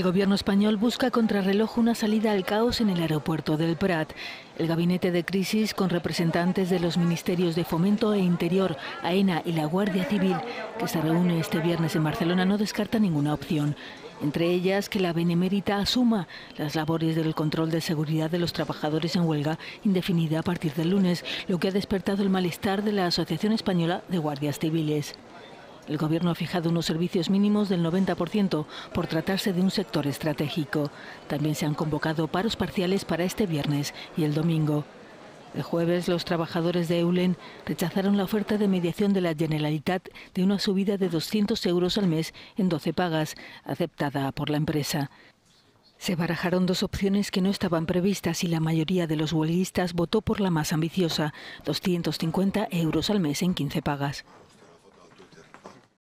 gobierno español busca a contrarreloj una salida al caos en el aeropuerto del Prat. El gabinete de crisis, con representantes de los ministerios de Fomento e Interior, AENA y la Guardia Civil, que se reúne este viernes en Barcelona, no descarta ninguna opción. Entre ellas, que la Benemérita asuma las labores del control de seguridad de los trabajadores en huelga indefinida a partir del lunes, lo que ha despertado el malestar de la Asociación Española de Guardias Civiles. El Gobierno ha fijado unos servicios mínimos del 90% por tratarse de un sector estratégico. También se han convocado paros parciales para este viernes y el domingo. El jueves, los trabajadores de Eulen rechazaron la oferta de mediación de la Generalitat de una subida de 200 euros al mes en 12 pagas, aceptada por la empresa. Se barajaron dos opciones que no estaban previstas y la mayoría de los huelguistas votó por la más ambiciosa, 250 euros al mes en 15 pagas.